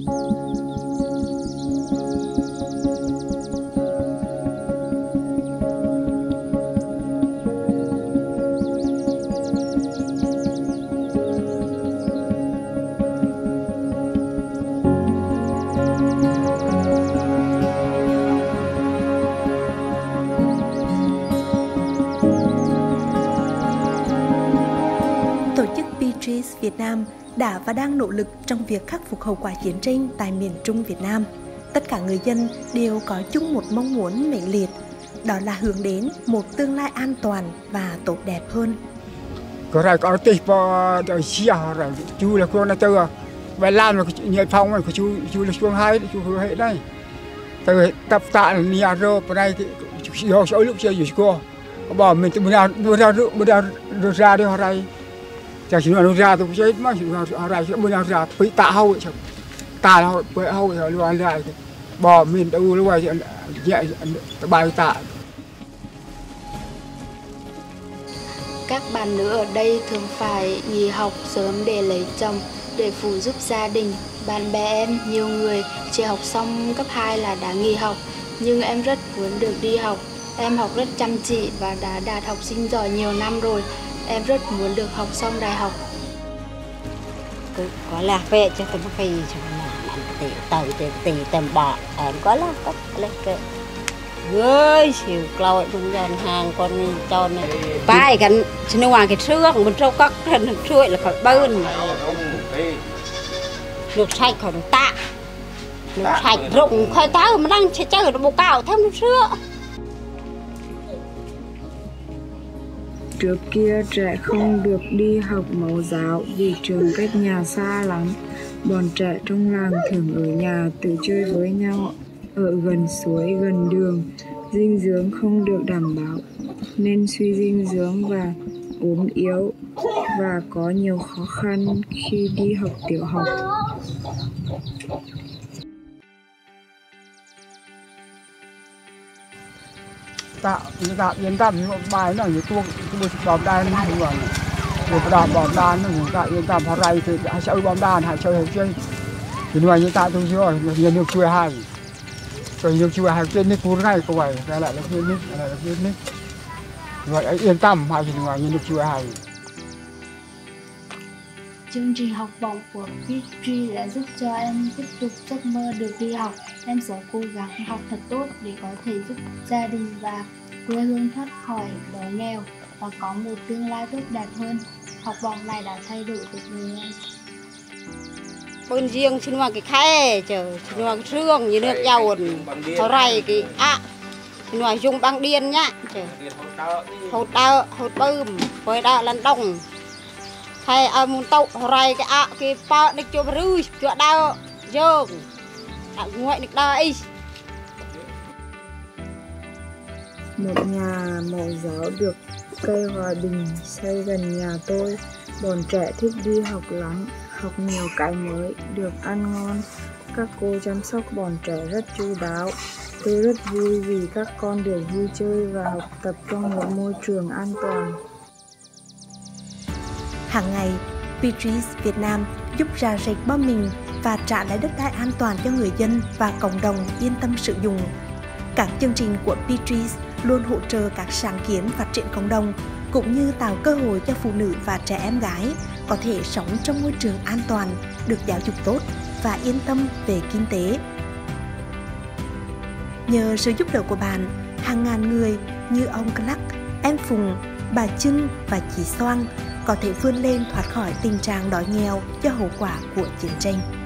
Việt Nam đã và đang nỗ lực trong việc khắc phục hậu quả chiến tranh tại miền Trung Việt Nam. Tất cả người dân đều có chung một mong muốn mãnh liệt, đó là hướng đến một tương lai an toàn và tốt đẹp hơn. Có tịch vào xia rồi chú là con tơ vậy làm là nhảy phong mà chú là xuống hai chú hứa hệ đây từ tập tạ là nia rô vào đây thì do số lúc chơi gì cô bỏ mình từ bữa ra ra đi hồi đây chẳng chỉ nó ra tôi chơi mà hồi đây bữa nào ra bị tạ hậu vậy tạ là bị hậu rồi luôn lại bỏ mình đâu lúc này nhẹ bài tạ. Các bạn nữ ở đây thường phải nghỉ học sớm để lấy chồng, để phụ giúp gia đình. Bạn bè em, nhiều người chỉ học xong cấp 2 là đã nghỉ học, nhưng em rất muốn được đi học. Em học rất chăm chỉ và đã đạt học sinh giỏi nhiều năm rồi. Em rất muốn được học xong đại học. Có là về cho tôi phải tỷ tầm bỏ em có là có lấy cái ơi xỉu còi con dần hàng con cho này bài gần xin ngoài cái xương mình trâu cắt hình chuối là khỏi bơn nước sạch khỏi nước tạ nước sạch rụng khỏi táo mà đang chơi nó bồ cào thêm nước sữa. Trước kia trẻ không được đi học mẫu giáo vì trường cách nhà xa lắm. Bọn trẻ trong làng thường ở nhà tự chơi với nhau, ở gần suối, gần đường. Dinh dưỡng không được đảm bảo nên suy dinh dưỡng và ốm yếu và có nhiều khó khăn khi đi học tiểu học. Tạo yên tâm như bài nó như tôi bom đan như vậy rồi đòn bom đan nó tạo yên tâm họ ray thì hãy chơi bom đan hãy chơi thì ngoài như tạo tôi chưa nhiều nước chui hay rồi nhiều chui hay trên nước cuốn ngay câu vậy lại là nước vậy yên tâm hay thì ngoài như nước chui hay. Chương trình học bổng của Petri đã giúp cho em tiếp tục giấc mơ được đi học. Em sẽ cố gắng học thật tốt để có thể giúp gia đình và quê hương thoát khỏi đói nghèo và có một tương lai tốt đẹp hơn. Học bổng này đã thay đổi cuộc đời em. Bên riêng xin ngoài cái khe chờ xin ngoài cái xương như nước dầu họ rầy cái xin ngoài dùng băng điên nhá chờ hột bơm với đá lăn đông hay muốn tàu ray cái pa được cho rưỡi cho đau dường ngoại được đây. Một nhà mẫu giáo được cây hòa bình xây gần nhà tôi. Bọn trẻ thích đi học lắm, học nhiều cái mới, được ăn ngon. Các cô chăm sóc bọn trẻ rất chu đáo. Tôi rất vui vì các con được vui chơi và học tập trong một môi trường an toàn. Hàng ngày, Petris Việt Nam giúp rà rệt bom mìn và trả lại đất đai an toàn cho người dân và cộng đồng yên tâm sử dụng. Các chương trình của Petris luôn hỗ trợ các sáng kiến phát triển cộng đồng, cũng như tạo cơ hội cho phụ nữ và trẻ em gái có thể sống trong môi trường an toàn, được giáo dục tốt và yên tâm về kinh tế. Nhờ sự giúp đỡ của bạn, hàng ngàn người như ông Clark, em Phùng, bà Trưng và chị Soang có thể vươn lên thoát khỏi tình trạng đói nghèo do hậu quả của chiến tranh.